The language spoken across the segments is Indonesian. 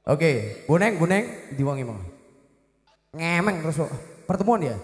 Oke, buneng diwangi mau. Ngemeng terus kok. Pertemuan ya?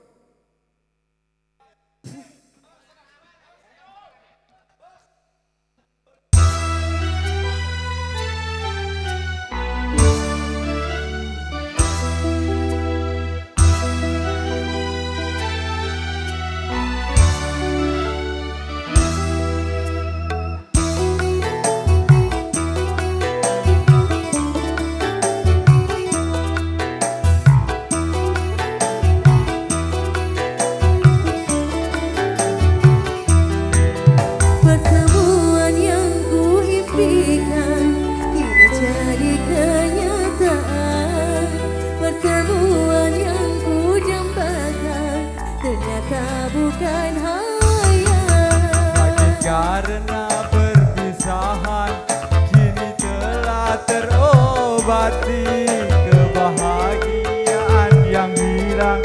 Bukan hayal. Karena perpisahan kini telah terobati, kebahagiaan yang hilang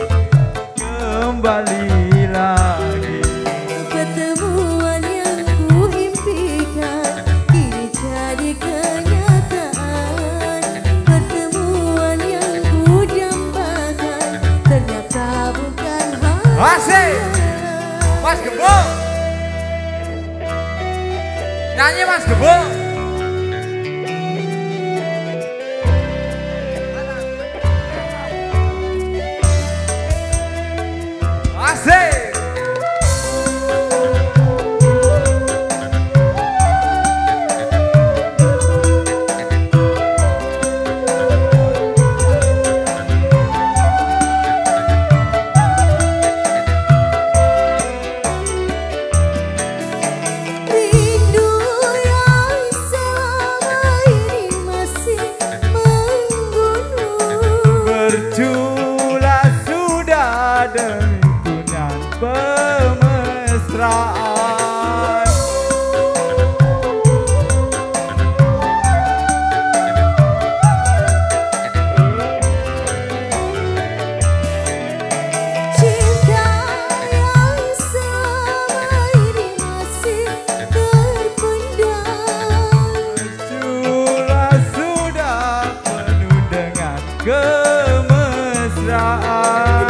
kembali lagi. Pertemuan yang ku impikan kini jadi kenyataan. Pertemuan yang ku dambakan ternyata bukan hayal. Asik! Mas Gembong! Nyanyi Mas Gembong! Asik! Demi tunang pemesraan, cinta yang selama ini masih terpendam. sudah penuh dengan kemesraan.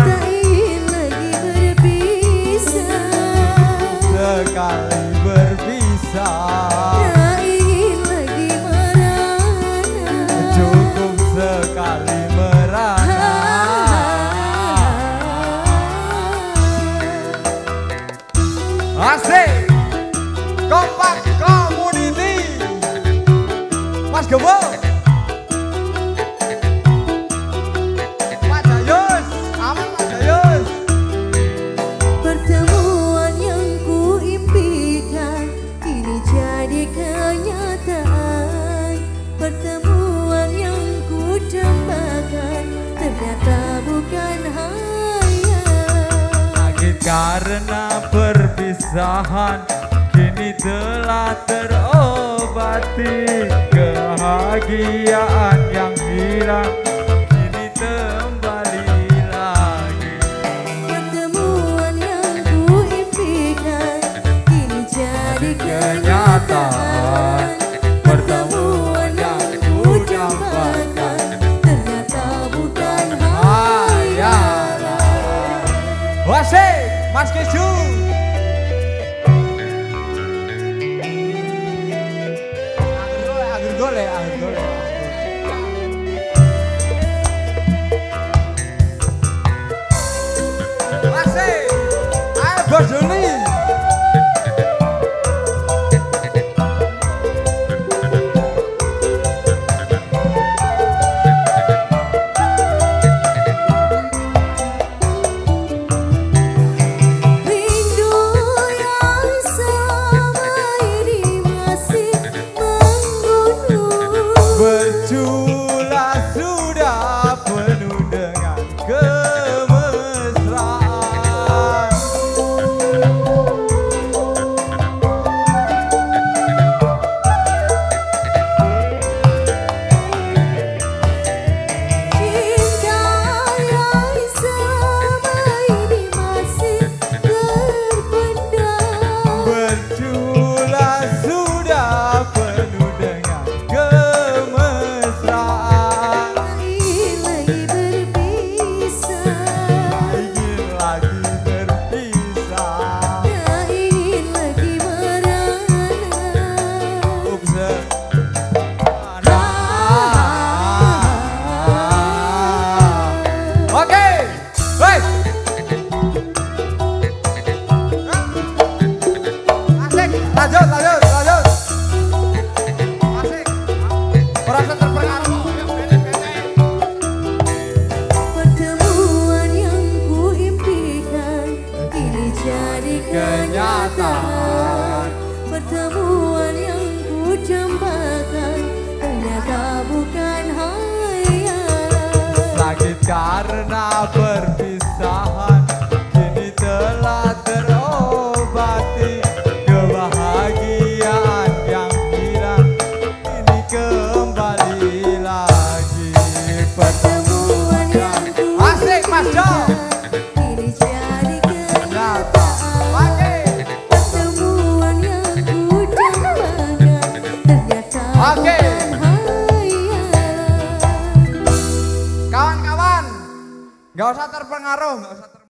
Sekali berpisah, tak ingin lagi merana. cukup sekali merana. Asik! Kompak Community! Mas Gembong! Pak Jayus! Aman Pak Jayus! Pertemuan yang ku impikan kini jadi kenyataan. Pertemuan yang ku dambakan ternyata bukan hayal. Sakit karena perpisahan kini telah terobati, kebahagiaan yang hilang kini kembali lagi. Pertemuan yang ku impikan kini jadi kenyataan. Pertemuan yang ku dambakan ternyata bukan hayalan. Wasik! Mas Keju! Akhir golek. Wasik! Ayo Bos Juli! Bercula sudah penuh dengan kemesraan. Ora usah terpengaruh. Pertemuan yang kuimpikan kini jadi kenyataan. Pertemuan yang ku dambakan ternyata bukan hayalan. Sakit karena perpisahan kini telah terobati. Kebahagiaan yang hilang kini kembali lagi. Pertemuan yang ku Asik, Mas Jo. kini jadi kenyataan. Pertemuan yang ku dambakan ternyata Oke. bukan hayalan. Kawan-kawan, gak usah terpengaruh,